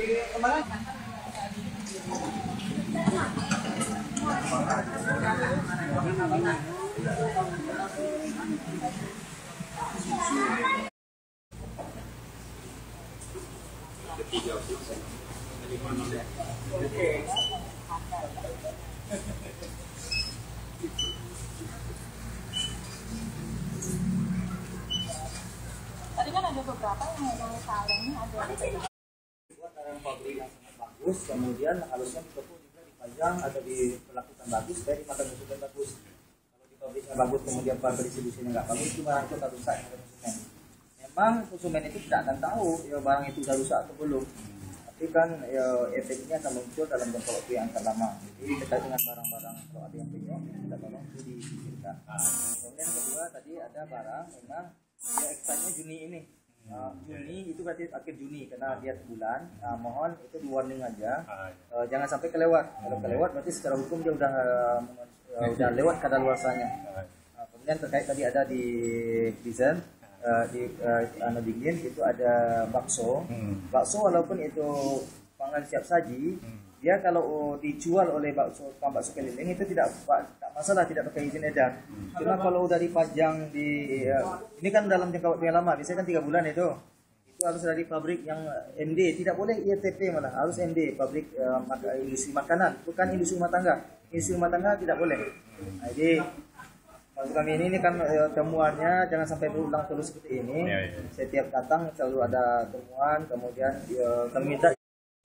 Tadi kan ada beberapa yang kaleng ada. Buat barang pabrik yang sangat bagus, kemudian harusnya di toko juga dipajang atau diperlakukan bagus supaya dimakan musuh yang bagus. Kalau di pabriknya bagus kemudian pabrik distribusinya nggak bagus, itu barang itu akan rusak pada konsumen. Memang konsumen itu tidak akan tahu ya barang itu sudah rusak atau belum. Tapi kan ya, efeknya akan muncul dalam jangka waktu yang akan lama. Jadi terkait dengan barang-barang kalau ada yang penyok, kita tolong itu disisirkan. Kemudian kedua tadi ada barang memang ya ekspeknya Juni ini. Juni itu berarti akhir Juni karena dia bulan. Mohon itu di warning aja. Jangan sampai kelewat. Kalau kelewat berarti secara hukum dia udah lewat kadaluarsanya. Kemudian terkait tadi ada di prison di dingin itu ada bakso. Bakso walaupun itu pangan siap saji, dia kalau dijual oleh tukang bakso keliling itu tidak masalah, tidak pakai izin edar. Cuma kalau udah dipajang ini kan dalam jangka waktu yang lama, biasanya kan 3 bulan itu harus dari pabrik yang MD, tidak boleh ITP malah harus MD, pabrik industri makanan, bukan industri rumah tangga. Industri rumah tangga tidak boleh. Nah, jadi maksud kami ini kan temuannya jangan sampai berulang terus seperti ini. Setiap datang selalu ada temuan, kemudian kami minta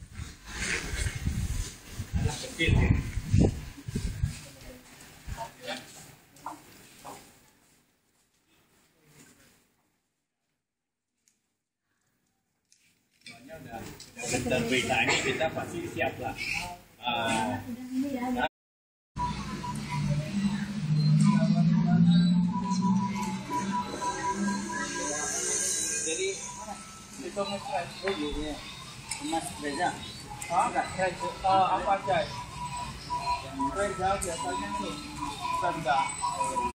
sebentar berita ini kita pasti siap lah. jadi itu Mas Reza. Enggak, apa aja? Yang Reza biasanya nih rendah.